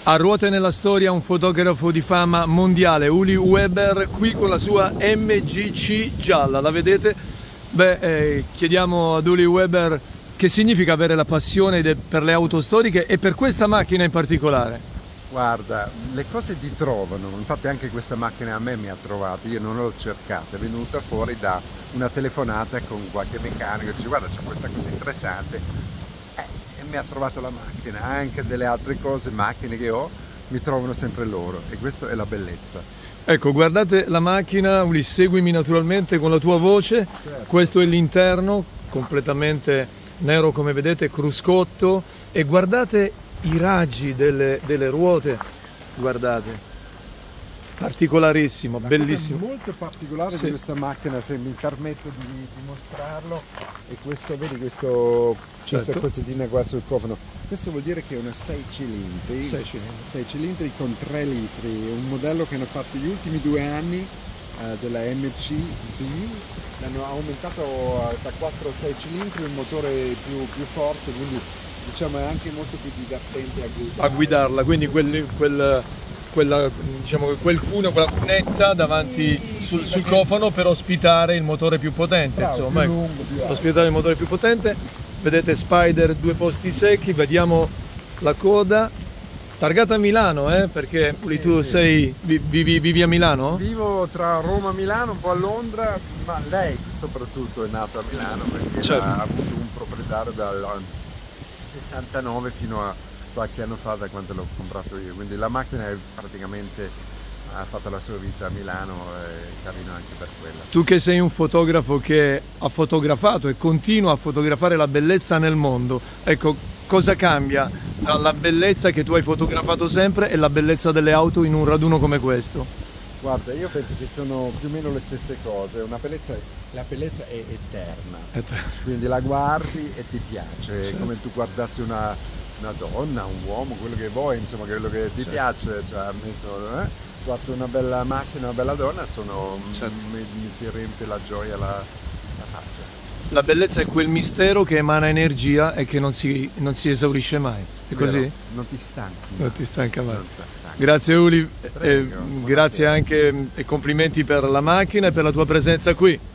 A ruote nella storia un fotografo di fama mondiale, Uli Weber, qui con la sua MGC gialla, la vedete? Chiediamo ad Uli Weber che significa avere la passione per le auto storiche e per questa macchina in particolare. Guarda, le cose ti trovano, infatti anche questa macchina a me mi ha trovato, io non l'ho cercata, è venuta fuori da una telefonata con qualche meccanico, dice guarda c'è questa cosa interessante. Mi ha trovato la macchina, anche delle altre cose, macchine che ho, mi trovano sempre loro e questa è la bellezza. Ecco, guardate la macchina, Uli, seguimi naturalmente con la tua voce, certo. Questo è l'interno, completamente nero come vedete, cruscotto, e guardate i raggi delle ruote, guardate. Particolarissimo, bellissimo. Cosa molto particolare sì. Di questa macchina, se mi permetto di mostrarlo, è questo, vedi questo, certo. Questa cosetina qua sul cofano. Questo vuol dire che è una 6 cilindri. 6 cilindri con 3 litri, un modello che hanno fatto gli ultimi 2 anni della MCB, l'hanno aumentato da 4 a 6 cilindri, un motore più forte, quindi diciamo è anche molto più divertente a guidarla, quindi quella cunetta davanti sul cofano per ospitare il motore più potente. Bravo, insomma, più lungo, più alto. Ospitare il motore più potente. Vedete Spider 2 posti secchi, vediamo la coda. Targata a Milano, perché sì, tu sì. Vivi a Milano? Vivo tra Roma e Milano, un po' a Londra, ma lei soprattutto è nata a Milano perché certo. Ha avuto un proprietario dal 69 fino a qualche anno fa, da quando l'ho comprato io, quindi la macchina è praticamente ha fatto la sua vita a Milano e cammino anche per quella. Tu che sei un fotografo che ha fotografato e continua a fotografare la bellezza nel mondo, ecco, cosa cambia tra la bellezza che tu hai fotografato sempre e la bellezza delle auto in un raduno come questo? Guarda, io penso che sono più o meno le stesse cose, la bellezza è eterna, quindi la guardi e ti piace, certo. Come tu guardassi una donna, un uomo, quello che vuoi, insomma, quello che ti piace, cioè, guardo una bella macchina, una bella donna, certo. mi si riempie la gioia la faccia. La bellezza è quel mistero che emana energia e che non si esaurisce mai, è così? Vero, non ti stanchi. Non ti stanca mai. Stanchi. Grazie Uli, grazie anche e complimenti per la macchina e per la tua presenza qui.